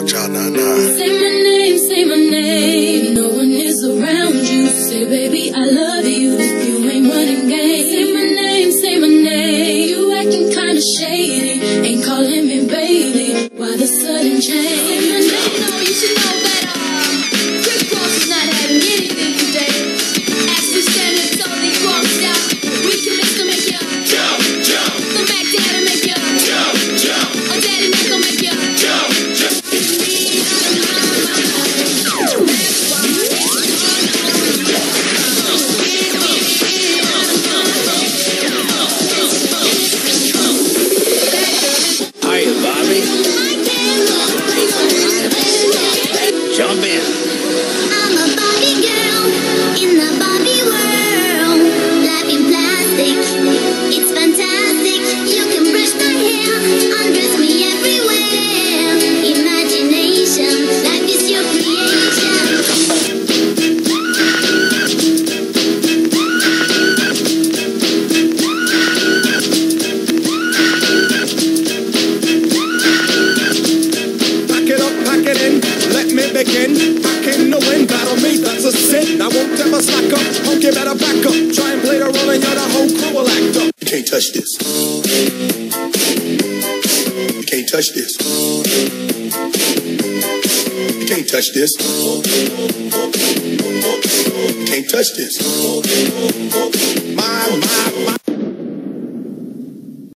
Watch out now, nah. Say my name, no one is around you. Say, baby, I love you, you ain't running game. Say my name, you acting kinda shady, ain't calling me baby, why the sudden change? Say my name, no, you should know that, Rick Ross is not having anything today. As we stand and tell these wrongs down, we can mix to make you jump, jump. The Mac Daddy make you jump, jump. Oh, Daddy Mac gon' make you jump, jump. Hiya, Bobby. Jump in. I'm a Barbie girl in the Barbie world. Life in plastic, it's fantastic. You can brush my hair, undress me everywhere. Imagination, life is your creation. Pack it up, pack it in, let me begin. Back in the wind, battle me, that's a sin. I won't ever slack up, punk, you better back up. Try and play the role and you're the whole crew will act up. You can't touch this. You can't touch this. You can't touch this. You can't touch this. My.